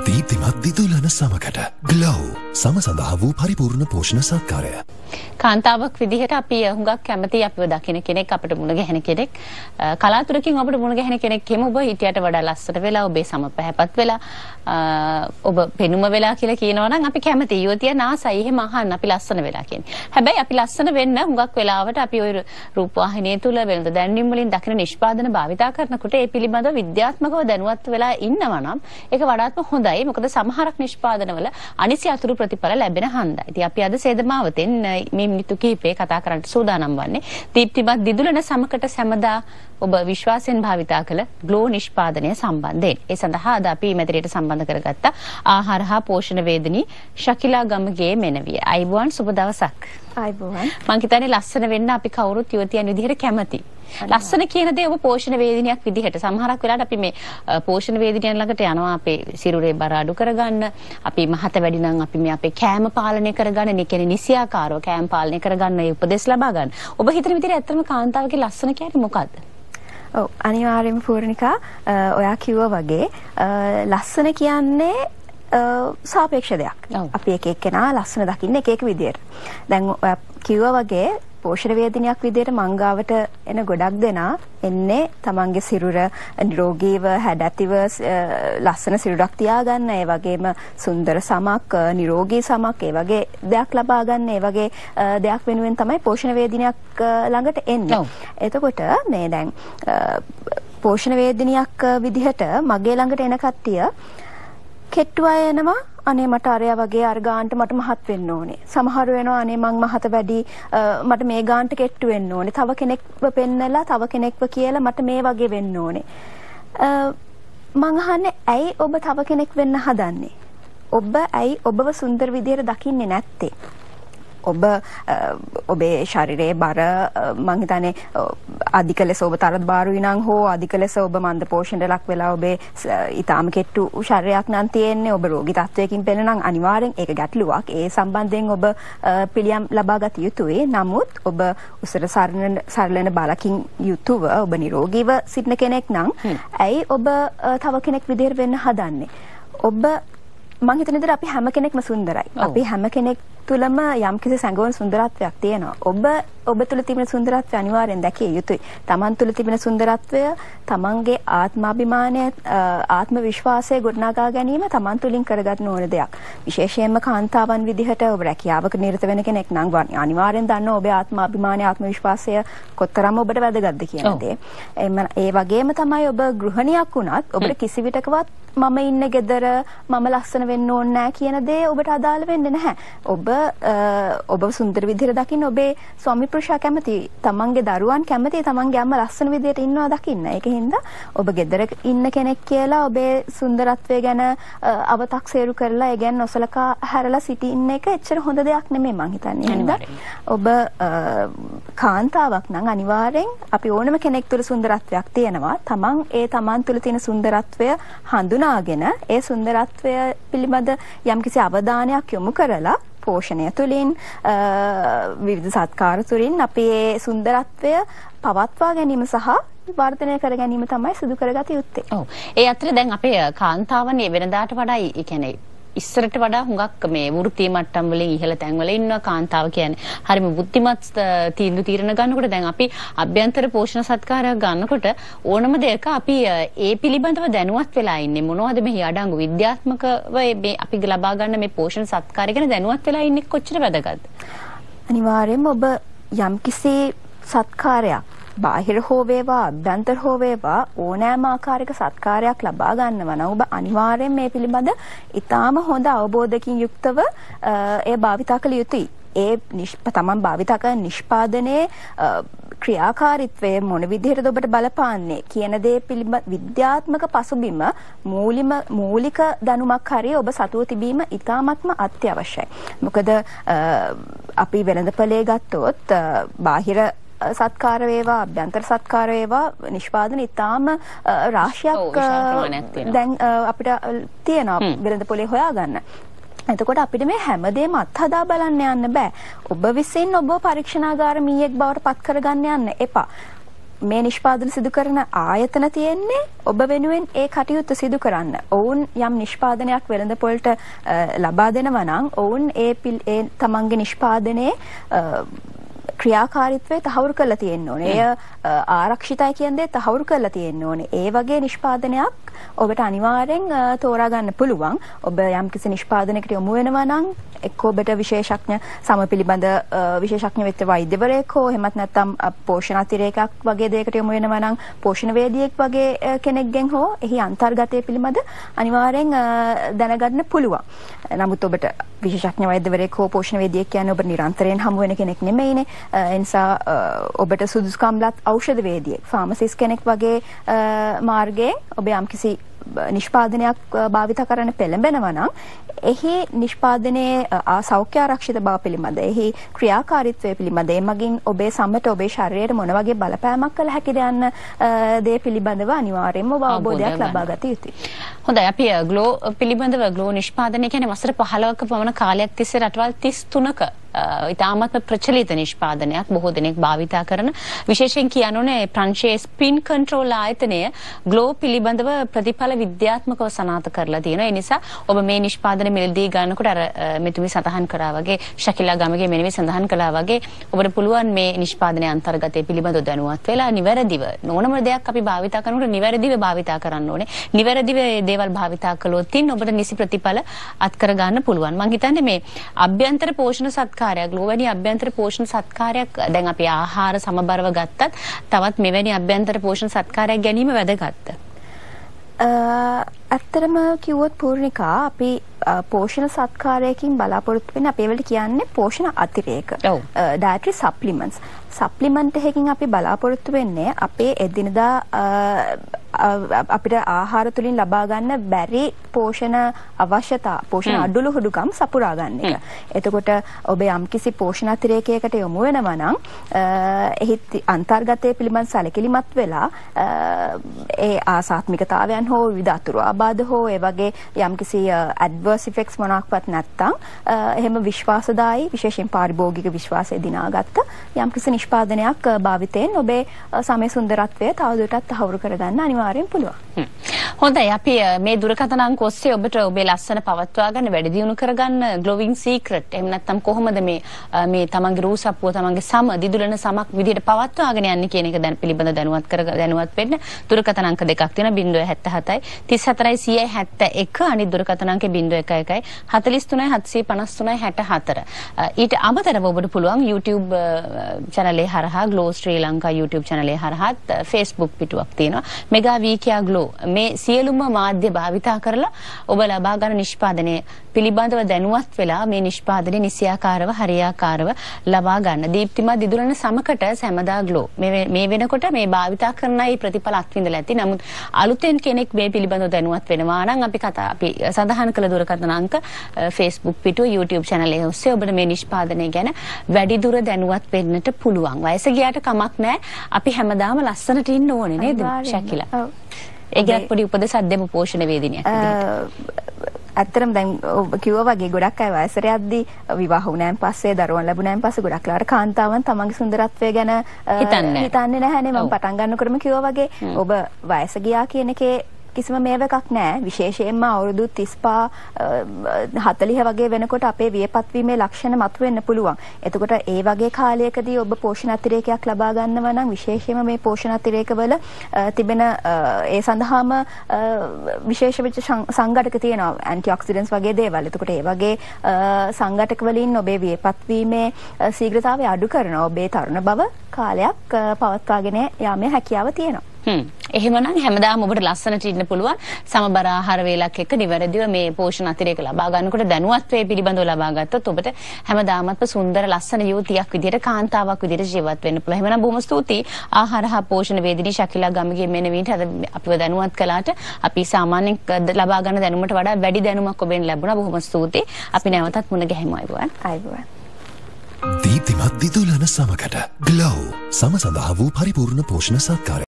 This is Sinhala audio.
දීප්තිමත් දිදුලන සමකට ග්ලෝ සම සඳහා වූ පරිපූර්ණ පෝෂණ සත්කාරය. කාන්තාවක් විදිහට අපි හුඟක් කැමති අපිව දකින්න කෙනෙක් අපිට මුණ ගැහෙන කෙනෙක් කලාතුරකින් අපිට මුණ ගැහෙන කෙනෙක් කියමු ඔබ හිටියට වඩා ලස්සන වෙලා ඔබේ සම පැහැපත් වෙලා ඔබ පෙනුම වෙලා කියලා කියනවා නම් අපි කැමති යුවතිය නාසයි එහෙම අහන්න අපි ලස්සන වෙලා කියන්නේ. හැබැයි අපි ලස්සන වෙන්න හුඟක් වෙලාවට අපි ওই රූපවාහිනිය තුල වෙනද දැන්වීම් වලින් දකින නිෂ්පාදන භාවිතා කරනකොට ඒ පිළිබඳව විද්‍යාත්මකව දැනුවත් වෙලා ඉන්නවා නම් ඒක වඩාත්ම හොඳයි. මොකද සමහරක් නිෂ්පාදනවල අනිසි අතුරු ප්‍රතිඵල ලැබෙන හන්දා. ඉතින් අපි අද සේදමාවතෙන් මේ මිනිත්තු කිහිපේ කතා කරන්න සූදානම් වන්නේ දීප්තිමත් දිදුලන සමකට සැමදා ඔබ විශ්වාසයෙන් භාවිතා කළ ග්ලෝ නිෂ්පාදනය සම්බන්ධයෙන්. ඒ සඳහා අද අපි මෙතනට සම්බන්ධ කරගත්ත ආහාර හා පෝෂණ වේදිනී ශකිලා ගමගේ මෙනවිය. අයිබෝන් සුබ දවසක්. අයිබෝන්. මම හිතන්නේ ලස්සන වෙන්න අපි කවුරුත් යුවතියන් විදිහට කැමති. ලස්සන කියන දේ ඔබ පෝෂණ වේදිනියක් විදිහට සමහරක් වෙලාවට අපි මේ පෝෂණ වේදිනියන් ළඟට යනවා අපේ සිරුරේ බර අඩු කරගන්න අපි මහත වැඩි නම් අපි මේ අපේ කෑම පාලනය කරගන්න නේ කියන්නේ නිසියාකාරව කෑම පාලනය කරගන්න ඒ උපදෙස් ලබා ගන්න. ඔබ හිතන විදිහට ඇත්තම කාන්තාවගේ ලස්සන කියන්නේ මොකද්ද? ඔව් අනිවාර්යයෙන්ම පූර්ණිකා ඔයා කිව්වා වගේ ලස්සන කියන්නේ සාපේක්ෂ දෙයක්. අපි එක එක්කෙනා ලස්සන දකින්න එක එක විදියට. දැන් ඔයා කිව්වා වගේ පෝෂණ වේදිනියක් විදියට මංගාවට එන ගොඩක් දෙනා එන්නේ තමන්ගේ සිරුර නිරෝගීව හැඩැතිව ලස්සන සිරුරක් තියාගන්න ඒ වගේම සුන්දර සමක් නිරෝගී සමක් ඒ වගේ දෙයක් ලබා ගන්න ඒ වගේ දෙයක් වෙනුවෙන් තමයි පෝෂණ වේදිනියක් ළඟට එන්නේ. එතකොට මේ දැන් පෝෂණ වේදිනියක් විදිහට මගේ ළඟට එන කට්ටිය කෙට්ටු අය එනවා අනේ මට අරයා වගේ අර ගාන්ට මට මහත් වෙන්න ඕනේ. සමහර වෙනවා අනේ මං මහත වැඩි මට මේ ගාන්ට කෙට්ටු වෙන්න ඕනේ. තව කෙනෙක්ව පෙන්නලා තව කෙනෙක්ව කියලා මට මේ වගේ වෙන්න ඕනේ. මං අහන්නේ ඇයි ඔබ තව කෙනෙක් වෙන්න හදන්නේ? ඔබ ඇයි ඔබව සුන්දර විදියට දකින්නේ නැත්තේ? ඔබ ඔබේ ශරීරයේ බර මං හිතන්නේ අධික ලෙස ඔබ තරත් බාරුයි නම් හෝ අධික ලෙස ඔබ මන්ද පෝෂණයට ලක් වෙලා ඔබේ ඊටාම කෙට්ටු ශරීරයක් නම් තියෙන්නේ ඔබ රෝගී තත්වයකින් පෙළෙන නම් අනිවාර්යෙන් ඒක ගැටලුවක්. ඒ සම්බන්ධයෙන් ඔබ පිළියම් ලබා ගත යුතුයි. නමුත් ඔබ උසර සරලන බලකින් යුතුව ඔබ නිරෝගීව සිටින කෙනෙක් නම් ඇයි ඔබ තව කෙනෙක් විදිහට වෙන්න හදන්නේ? ඔබ මං හිතන විදිහට අපි හැම කෙනෙක්ම සුන්දරයි. අපි හැම කෙනෙක් තුළම යම්කිසි සැඟවුණු සුන්දරත්වයක් තියෙනවා. ඔබ තුළ තිබෙන සුන්දරත්වය අනිවාර්යෙන් දැකිය යුතුයි. තමන් තුළ තිබෙන සුන්දරත්වය තමන්ගේ ආත්මාභිමානය ආත්ම විශ්වාසය ගොඩනගා ගැනීම තමන් තුළින් කරගන්න ඕන දෙයක්. විශේෂයෙන්ම කාන්තාවන් විදිහට ඔබ රැකියාවක නිරත වෙන කෙනෙක් නම් අනිවාර්යෙන් දන්නවා ඔබේ ආත්මාභිමානය ආත්ම විශ්වාසය කොතරම් ඔබට වැදගත්ද කියන දේ. ඒ වගේම තමයි ඔබ ගෘහණියක් වුණත් ඔබට කිසි විටකවත් මම ඉන්න ගෙදර මම ලස්සන වෙන්න ඕනේ නැහැ කියන දේ ඔබට අදාළ වෙන්නේ නැහැ. ඔබ සුන්දර විදිහට දකින්න ඔබේ ස්වාමි පුරුෂයා කැමති තමන්ගේ දරුවන් කැමති තමන්ගේ අම්මා ලස්සන විදිහට ඉන්නවා දකින්න. ඒකින්ද ඔබ ගෙදර ඉන්න කෙනෙක් කියලා ඔබේ සුන්දරත්වය ගැන අව탁සේරු කරලා ඒ ගැන නොසලකා හැරලා සිටින්න එක එච්චර හොඳ දෙයක් නෙමෙයි මං හිතන්නේ. නේද? ඔබ කාන්තාවක් නම් අනිවාර්යෙන් අපි ඕනම කෙනෙක් තුළ සුන්දරත්වයක් තියෙනවා. තමන් තුළ තියෙන සුන්දරත්වය හඳුනාගෙන ඒ සුන්දරත්වය පිළිබඳ යම්කිසි අවධානයක් යොමු කරලා පෝෂණය තුළින් විවිධ සත්කාර තුළින් අපි ඒ සුන්දරත්වය පවත්වා ගැනීම සහ වර්ධනය කර ගැනීම තමයි සිදු කරගත යුත්තේ. ඔව්. ඒ අතර දැන් අපේ කාන්තාවන් වෙනදාට වඩා ඒ කියන්නේ ඉස්සරට වඩා හුඟක් මේ වෘත්තීය මට්ටම් වලින් ඉහළ තැන් වල ඉන්නවා කාන්තාව කියන්නේ. හරිම බුද්ධිමත් තීරණ ගන්නකොට දැන් අපි අභ්‍යන්තර පෝෂණ සත්කාරයක් ගන්නකොට ඕනම දෙයක අපි ඒ පිළිබඳව දැනුවත් වෙලා ඉන්නේ. මොනවද මෙහි අඩංගු විද්‍යාත්මකව මේ අපි ලබා ගන්න මේ පෝෂණ සත්කාරය ගැන දැනුවත් වෙලා ඉන්නේ කොච්චර වැදගත්ද? අනිවාර්යයෙන්ම ඔබ යම්කිසි සත්කාරයක් බාහිර හෝ වේවා අභ්‍යන්තර හෝ වේවා ඕනෑම ආකාරයක සත්කාරයක් ලබා ගන්නවා නම් ඔබ අනිවාර්යෙන් මේ පිළිබඳ ඊටාම හොඳ අවබෝධකින් යුක්තව ඒ භාවිතා කළ යුතුයි. ඒ තමන් භාවිතා කරන නිෂ්පාදනයේ ක්‍රියාකාරීත්වය මොන විදිහටද ඔබට බලපාන්නේ කියන දේ පිළිබඳ විද්‍යාත්මක පසුබිම මූලික දැනුමක් හරිය ඔබ සතුව තිබීම ඉතාමත්ම අත්‍යවශ්‍යයි. මොකද අපි වෙළඳපොලේ ගත්තොත් බාහිර සත්කාර වේවා අභ්‍යන්තර සත්කාර වේවා නිෂ්පාදන ඉතාම රාශියක් දැන් අපිට තියෙනවා වෙළඳපොලේ හොයාගන්න. එතකොට අපිට මේ හැමදේම අත්හදා බලන්න යන්න බෑ. ඔබ විසින් ඔබ පරීක්ෂණාගාර මීයක් බවට පත් කරගන්න යන්න එපා. මේ නිෂ්පාදන සිදු කරන ආයතන තියෙන්නේ ඔබ වෙනුවෙන් ඒ කටයුත්ත සිදු කරන්න. ඔවුන් යම් නිෂ්පාදනයක් වෙළඳපොළට ලබා දෙනවා නම් ඔවුන් ඒ තමන්ගේ නිෂ්පාදනයේ ක්‍රියාකාරීත්වය තහවුරු කරලා තියෙන්න ඕනේ. එය ආරක්ෂිතයි කියන්නේ තහවුරු කරලා තියෙන්න ඕනේ. ඒ වගේ නිෂ්පාදනයක් ඔබට අනිවාර්යෙන් තෝරා ගන්න පුළුවන්. ඔබ යම්කිසි නිෂ්පාදනයකට යොමු වෙනවා නම් එක්ක ඔබට විශේෂඥ සම පිළිබඳ විශේෂඥ වෙච්ච වෛද්‍යවරයෙක් හෝ එහෙමත් නැත්නම් පෝෂණ අතිරේකයක් වගේ දෙයකට යොමු වෙනවා නම් පෝෂණ වේදිකෙක් වගේ කෙනෙක්ගෙන් හෝ එහි අන්තර්ගතය පිළිබඳ අනිවාර්යෙන් දැනගන්න පුළුවන්. නමුත් ඔබට විශේෂඥ වෛද්‍යවරයෙක් හෝ පෝෂණ වේදිකෙක් කියන්නේ ඔබ නිරන්තරයෙන් හමු වෙන කෙනෙක් නෙමෙයිනේ. ඒ නිසා ඔබට සුදුසුකම්ලත් ඖෂධ වේදිකෙක් ෆාමසිස් කෙනෙක් වගේ මාර්ගයෙන් ඔබ යම්කිසි නිෂ්පාදනයක් භාවිත කරන්න පෙළඹෙනවා නම් එහි නිෂ්පාදනයේ සෞඛ්‍ය ආරක්ෂිත බව පිළිබඳ එහි ක්‍රියාකාරීත්වය පිළිබඳ එමගින් ඔබේ සම්මත ඔබේ ශරීරයට මොන වගේ බලපෑමක් කළ හැකිද යන්න දේ පිළිබඳව අනිවාර්යයෙන්ම අවබෝධයක් ලබා ගත යුතුයි. හොඳයි අපි ග්ලෝ පිළිබඳව ග්ලෝ නිෂ්පාදනය කියන්නේ වසර 15ක පමණ කාලයක් තිස්සේ රටවල් 33ක ඉතාමත් ප්‍රචලිත නිෂ්පාදනයක් බොහෝ දෙනෙක් භාවිතා කරන විශේෂයෙන් කියනෝනේ ප්‍රංශයේ ස්පින් කන්ට්‍රෝල් ආයතනය ග්ලෝ පිළිබඳව ප්‍රතිඵල විද්‍යාත්මකව සනාථ කරලා තියෙනවා. ඒ නිසා ඔබ මේ නිෂ්පාදන මිලදී ගන්නකොට අර මෙතුමි සඳහන් කරා වගේ ශකිලා ගමගේ මෙනෙමි සඳහන් කළා වගේ ඔබට පුළුවන් මේ නිෂ්පාදනයේ අන්තර්ගතය පිළිබඳව දැනුවත් වෙලා නිවැරදිව ඕනම දෙයක් අපි භාවිතා කරනකොට නිවැරදිව භාවිතා කරන්න ඕනේ. නිවැරදිව මේ දේවල් භාවිතා කළොත් ඔබට නිසි ප්‍රතිඵල අත්කර ගන්න පුළුවන්. මම හිතන්නේ මේ අභ්‍යන්තර පෝෂණ සත්කාරයක් ග්ලෝවැනි අභ්‍යන්තර පෝෂණ සත්කාරයක් දැන් අපි ආහාර සමබරව ගත්තත් තවත් මෙවැනි අභ්‍යන්තර පෝෂණ සත්කාරයක් ගැනීම වැදගත්. ඇත්තටම කිව්වොත් පූර්ණිකා අපි පෝෂණ සත්කාරයකින් බලාපොරොත්තු වෙන්නේ අපි ඒවලට කියන්නේ පෝෂණ අතිරේක. dietary supplements. සප්ලිමන්ට් එකකින් අපි බලාපොරොත්තු වෙන්නේ අපේ එදිනදා අපිට ආහාර තුලින් ලබා ගන්න බැරි පෝෂණ අවශ්‍යතා පෝෂණ අඩුළු හුඩුකම් සපුරා ගන්න එක. එතකොට ඔබ යම්කිසි පෝෂණ අතිරේකයකට යොමු වෙනවා නම් එහි අන්තර්ගතයේ පිළිබඳ සැලකිලිමත් වෙලා ඒ ආසාත්මිකතාවයන් හෝ විවිධ අතුරු ආබාධ හෝ ඒ වගේ යම්කිසි ඇඩ්වර්ස් ඉෆෙක්ට්ස් මොනක්වත් නැත්තම් එහෙම විශ්වාසදායී විශේෂයෙන් පාරිභෝගික විශ්වාසය දිනාගත්ත යම්කිසි නිෂ්පාදනයක් භාවිතයෙන් ඔබේ සමය සුන්දරත්වය තවදුරටත් තහවුරු කරගන්න අනිවාර්යෙන් පුළුවන්. හොඳයි අපි මේ දුරකථන අංක ඔස්සේ ඔබට ඔබේ ලස්සන පවත්වා ගන්න වැඩි දියුණු කරගන්න glowing secret එහෙම නැත්නම් කොහොමද මේ තමන්ගේ රූසප්පුව තමන්ගේ සම දිදුලන සමක් විදිහට පවත්වාගෙන යන්නේ කියන එක දැන් පිළිබඳ දැනුවත් වෙන්න දුරකථන අංක දෙකක් තියෙනවා 077යි 34යි 171 අනිත් දුරකථන අංකේ 011යි 43යි 753යි 64 ඊට අමතරව ඔබට පුළුවන් YouTube channel එක හරහා Glow Sri Lanka YouTube channel එක හරහා Facebook පිටුවක් තියෙනවා මෙගා වීකියා Glow මේ සියලුම මාධ්‍ය භාවිතා කරලා ඔබ ලබා ගන්න නිෂ්පාදනයේ පිළිබඳව දැනුවත් වෙලා මේ නිෂ්පාදනයේ නිසියාකාරව හරියාකාරව ලබා ගන්න දීප්තිමත් දිදුලන සමකට සැමදා Glow මේ වෙනකොට මේ භාවිතා කරන අය ප්‍රතිඵල අත්විඳලා ඇති නමුත් අලුතෙන් කෙනෙක් මේ පිළිබඳව දැනුවත් වෙනවා නම් අපි සඳහන් කළ දුරකථන අංක Facebook පිටුව YouTube channel එක ඔස්සේ ඔබට මේ නිෂ්පාදනය ගැන වැඩිදුර දැනුවත් වෙන්නට පුළුවන් වයස ගියාට කමක් නැහැ අපි හැමදාම ලස්සනට ඉන්න ඕනේ නේද ශකිලා ඔව් ඒකත් පොඩි උපදෙසක් දෙමු පෝෂණ වේදිනියක් ඇත්තටම දැන් කිව්වා වගේ ගොඩක් අය වයසට යද්දී විවාහ වුණාන් පස්සේ දරුවන් ලැබුණාන් පස්සේ ගොඩක් ලාට කාන්තාවන් තමන්ගේ සුන්දරත්වය ගැන හිතන්නේ නැහැනේ මම පටන් ගන්නකොටම කිව්වා වගේ ඔබ වයස ගියා කියන එකේ කිසිම මේවකක් නැහැ විශේෂයෙන්ම අවුරුදු 35 40 වගේ වෙනකොට අපේ වියපත් වීමේ ලක්ෂණ මතුවෙන්න පුළුවන්. එතකොට ඒ වගේ කාලයකදී ඔබ පෝෂණ අතිරේකයක් ලබා ගන්නවා නම් විශේෂයෙන්ම මේ පෝෂණ අතිරේකවල තිබෙන ඒ සඳහාම විශේෂ වෙච්ච සංඝටක තියෙනවා ඇන්ටිऑක්සිඩන්ට්ස් වගේ දේවල්. එතකොට ඒ වගේ සංඝටක වලින් ඔබේ වියපත් වීමේ ශීඝ්‍රතාවය අඩු කරනවා. ඔබේ තරුණ බව කාලයක් පවත්වාගෙන යාමේ හැකියාව තියෙනවා. එහෙමනම් හැමදාම ඔබට ලස්සනට ඉන්න පුළුවන් සමබර ආහාර වේලක් එක්ක නිවැරදිව මේ පෝෂණ අතිරේක ලබා ගන්නකොට දැනුවත් වේ පිළිබඳව ලබා ගත්තොත් ඔබට හැමදාමත් සුන්දර ලස්සන යුවතියක් විදිහට කාන්තාවක් විදිහට ජීවත් වෙන්න පුළුවන්. එහෙමනම් බොහොම ස්තුතියි ආහාර හා පෝෂණ වේදිනී ශකිලා ගමගේ මෙනෙවිට අද අපිව දැනුවත් කළාට අපි සාමාන්‍යයෙන් ලබා ගන්න දැනුමට වඩා වැඩි දැනුමක් ඔබෙන් ලැබුණා. බොහොම ස්තුතියි. අපි නැවතත් මුණ ගැහෙමු අයබෝවන්. දීප්තිමත් දිදුලන සමකට Glow සම සඳහා වූ පරිපූර්ණ පෝෂණ සත්කාරය